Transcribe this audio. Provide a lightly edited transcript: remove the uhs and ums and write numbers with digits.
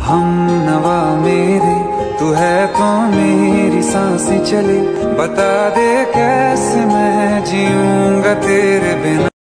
हम नवा मेरे, तू है तो मेरी सांसें चले। बता दे कैसे मैं जीऊंगा तेरे बिना।